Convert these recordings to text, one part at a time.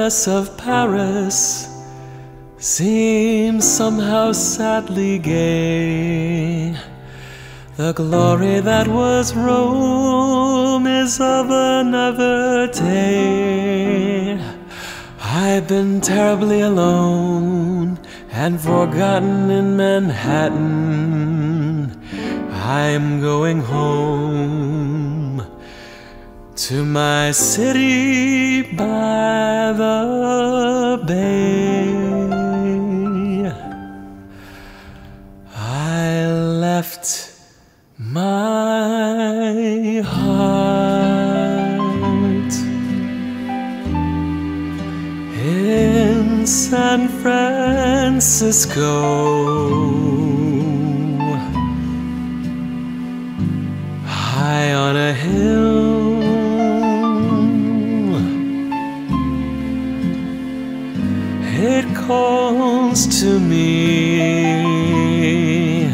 glamorous of Paris seems somehow sadly gay. The glory that was Rome is of another day. I've been terribly alone and forgotten in Manhattan. I'm going home to my city by the bay. I left my heart in San Francisco, high on a hill. It calls to me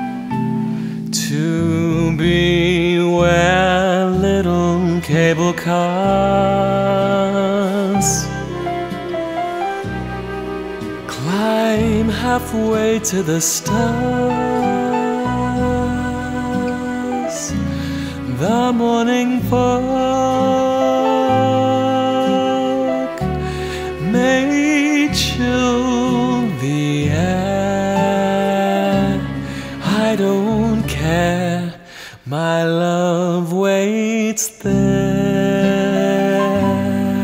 to be where little cable cars climb halfway to the stars. The morning fog may chill the air. I don't care, my love waits there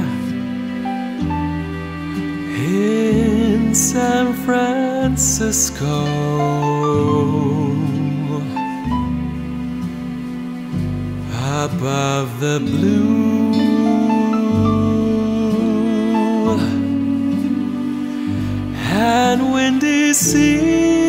in San Francisco, above the blue and windy sea.